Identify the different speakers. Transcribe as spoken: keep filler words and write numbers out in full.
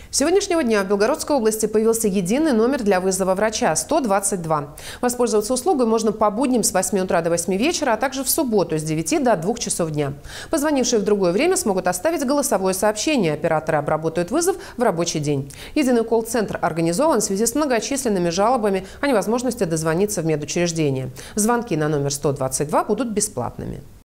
Speaker 1: С сегодняшнего дня в Белгородской области появился единый номер для вызова врача – сто двадцать два. Воспользоваться услугой можно по будням с восьми утра до восьми вечера, а также в субботу с девяти до двух часов дня. Позвонившие в другое время смогут оставить голосовое сообщение. Операторы обработают вызов в рабочий день. Единый колл-центр организован в связи с многочисленными жалобами о невозможности дозвониться в медучреждение. Звонки на номер сто двадцать два будут бесплатными.